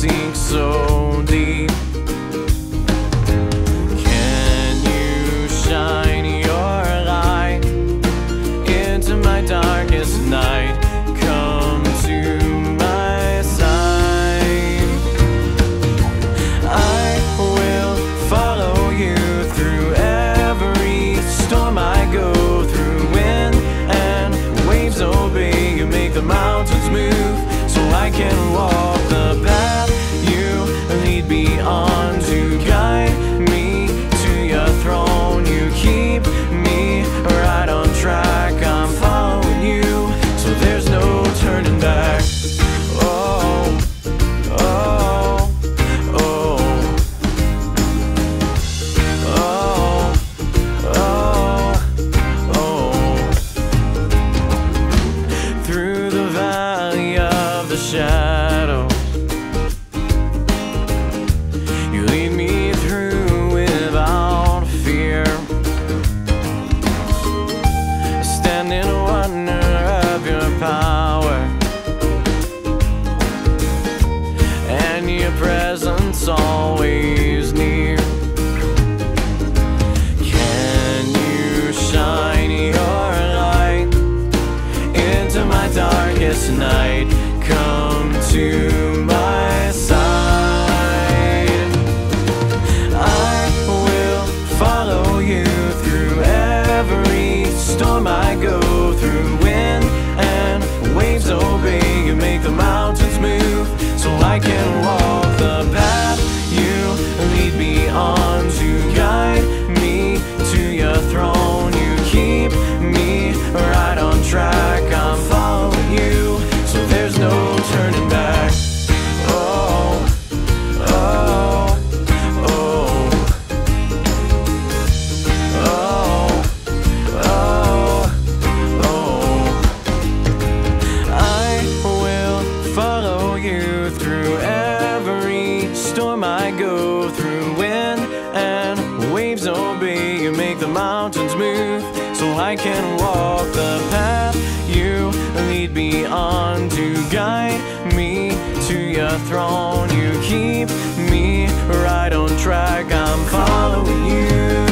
sink so deep. Can you shine your light into my darkest night? Come to my side. I will follow you through every storm I go through. Wind and waves obey you, make the mountains move, so I can walk the path you lead me on. To guide me to your throne, you keep me right on track. I'm following you, so there's no turning back. Oh, oh, oh, oh, oh, oh. Through the valley of the shadows, you lead me through without fear. Stand in wonder of your power and your presence always near. Can you shine your light into my darkest night? Come to my side. I will follow you through every storm I go through. Wind and waves obey you, make the mountains move, so I can walk the path you lead me on. To guide me to your throne, you keep me right on track. I'm following you, so there's no turning back. Oh, oh, oh, oh, oh, oh. I will follow you through every storm I go through. Wind and waves obey you, make the mountains move, so I can walk the path you lead me on. To guide me to your throne, you keep me right on track. I'm following you.